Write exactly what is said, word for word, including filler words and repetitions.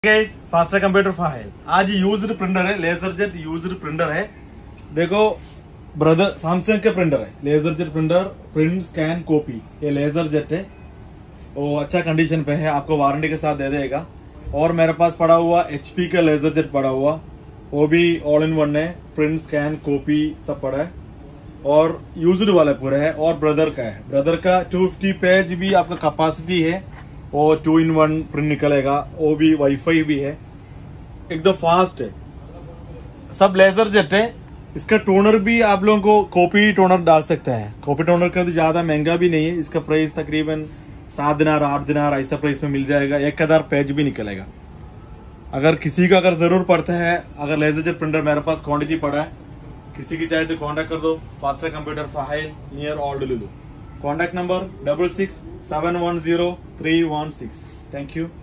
Guys faster computer file आज used printer है, laser jet used printer है। देखो ब्रदर, सैमसंग के प्रिंटर है, laser jet printer, print scan copy. ये लेजर जेट है, वो अच्छा कंडीशन पे है, आपको वारंटी के साथ दे देगा। और मेरे पास पड़ा हुआ एचपी का लेजर जेट पड़ा हुआ, वो भी ऑल इन वन है, प्रिंट स्कैन कॉपी सब पड़ा है और यूज्ड वाला पूरा है। और ब्रदर का है, ब्रदर का टू फिफ्टी पेज भी आपका कैपेसिटी है, वो टू इन वन प्रिंट निकलेगा, वो भी वाईफाई भी है, एकदम फास्ट है, सब लेजर जेट है। इसका टोनर भी आप लोगों को कॉपी टोनर डाल सकता है, कॉपी टोनर का तो ज्यादा महंगा भी नहीं है, इसका प्राइस तकरीबन सात दिनार आठ दिनार ऐसा प्राइस में मिल जाएगा, एक हजार पेज भी निकलेगा। अगर किसी का अगर जरूर पड़ता है, अगर लेजर जेट प्रिंटर मेरे पास क्वांटिटी पड़ा है, किसी की चाहे तो कांटेक्ट कर दो। Faster computer file near old Lulu, contact number double six seven one zero three one six. Thank you.